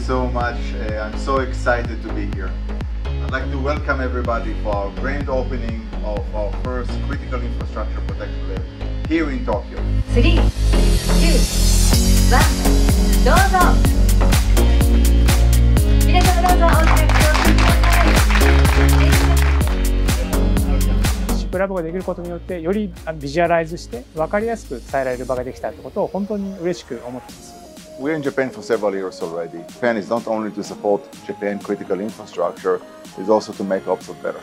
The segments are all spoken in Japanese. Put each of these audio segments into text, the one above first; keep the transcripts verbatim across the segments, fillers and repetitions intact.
so much. Uh, I'm so excited to be here. I'd like to welcome everybody for our grand opening of our first critical infrastructure protection lab here in Tokyo. three, two, one, どうぞ。皆様どうぞお手をください。 シップラボができることによってよりビジュアライズして分かりやすく伝えられる場ができたということを本当に嬉しく思っています。 We're in Japan for several years already. Japan is not only to support Japan critical infrastructure, it's also to make Oxford better.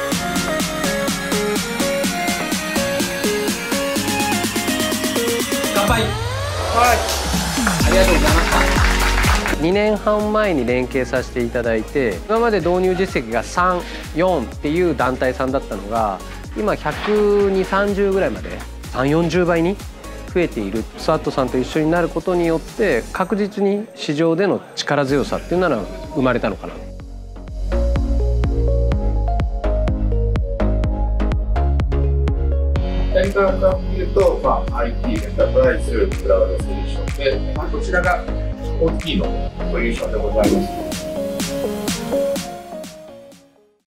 乾杯。はい。ありがとうございました。にねんはんまえに連携させていただいて、今まで導入実績がさん、よんっていう団体さんだったのが、今ひゃくにじゅう、さんじゅうぐらいまでさん、よんじゅうばいに増えている。スワットさんと一緒になることによって確実に市場での力強さっていうのは生まれたのかな。 左側から見ると、まあ、アイティー エンタープライズクラウドソリューションで、まあ、こちらが オーティー のソリューションでございます。